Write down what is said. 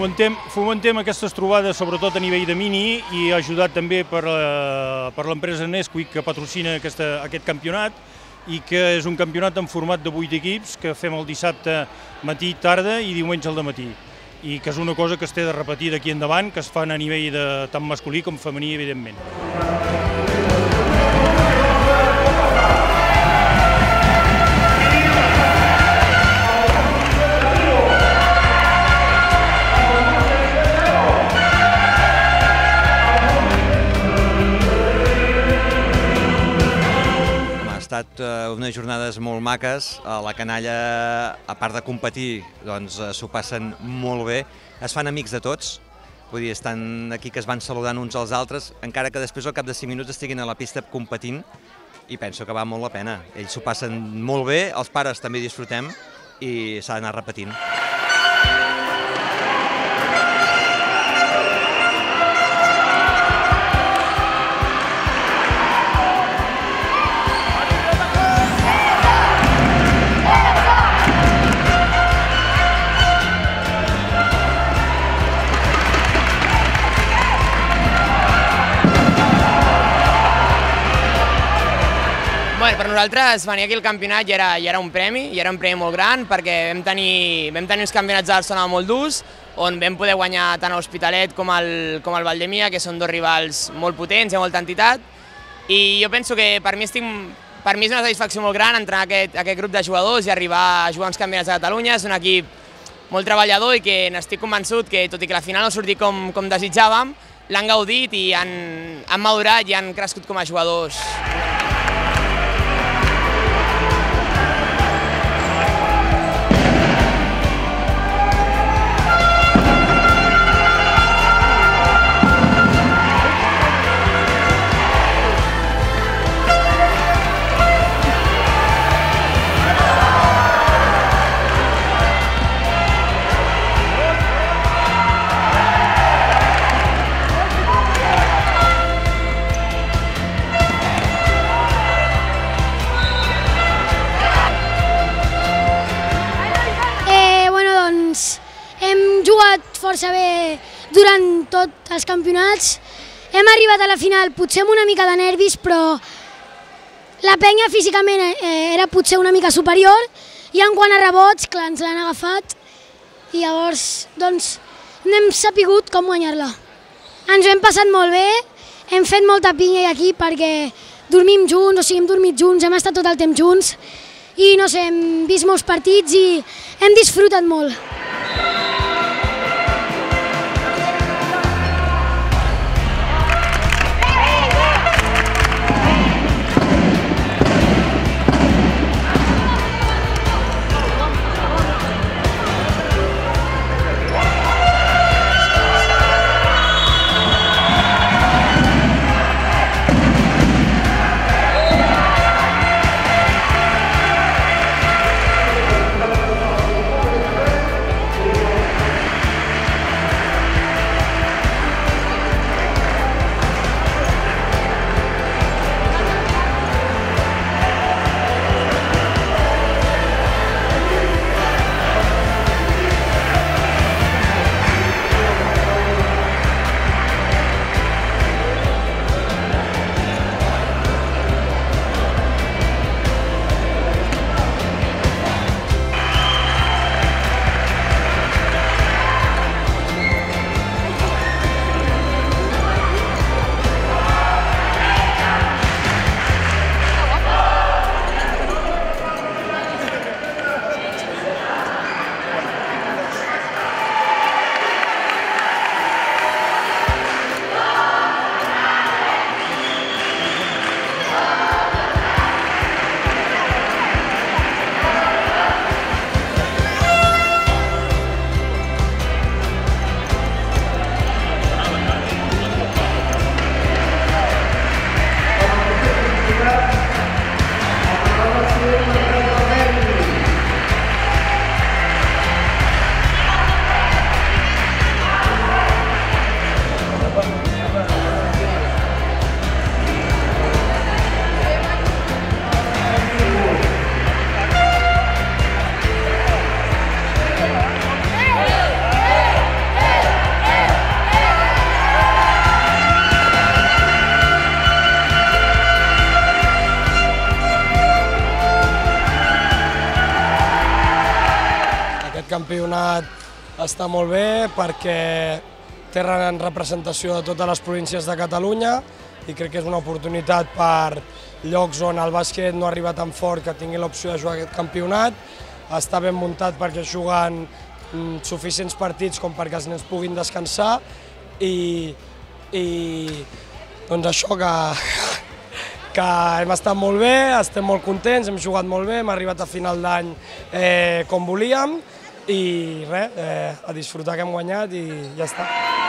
Fomentem aquestes trobades sobretot a nivell de mini i ajudat també per l'empresa Nesquik que patrocina aquest campionat i que és un campionat en format de 8 equips que fem el dissabte matí, tarda i diumenge al dematí. I que és una cosa que es té de repetir d'aquí endavant, que es fan a nivell de tant masculí com femení, evidentment. Ha estat unes jornades molt maques, la canalla, a part de competir, doncs s'ho passen molt bé, es fan amics de tots, vull dir, estan aquí que es van saludant uns als altres, encara que després al cap de 5 minuts estiguin a la pista competint, i penso que val molt la pena. Ells s'ho passen molt bé, els pares també disfrutem i s'ha d'anar repetint. Per nosaltres venir aquí al campionat ja era un premi molt gran perquè vam tenir uns campionats de Barcelona molt durs on vam poder guanyar tant l'Hospitalet com el Valdemia, que són dos rivals molt potents, hi ha molta entitat, i jo penso que per mi és una satisfacció molt gran entrar en aquest grup de jugadors i arribar a jugar uns campionats de Catalunya. És un equip molt treballador i que n'estic convençut que, tot i que la final no sortit com desitjàvem, l'han gaudit i han madurat i han crescut com a jugadors. Hem jugat força bé durant tots els campionats, hem arribat a la final potser amb una mica de nervis, però la penya físicament era potser una mica superior i en quant a rebots, clar, ens l'han agafat i llavors doncs no hem sapigut com guanyar-la. Ens ho hem passat molt bé, hem fet molta pinya aquí perquè dormim junts, o sigui, hem dormit junts, hem estat tot el temps junts i no sé, hem vist molts partits i hem disfrutat molt. campionat està molt bé perquè té representació de totes les províncies de Catalunya i crec que és una oportunitat per llocs on el bàsquet no arriba tan fort que tingui l'opció de jugar aquest campionat. Està ben muntat perquè juguen suficients partits com perquè els nens puguin descansar i doncs això que hem estat molt bé, estem molt contents, hem jugat molt bé, hem arribat a final d'any com volíem i res, a disfrutar que hem guanyat i ja està.